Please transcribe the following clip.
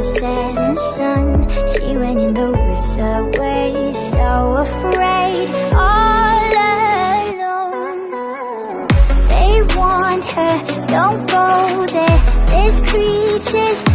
the setting sun. She went in the woods away, so afraid, all alone. They warned her, don't go there, there's creatures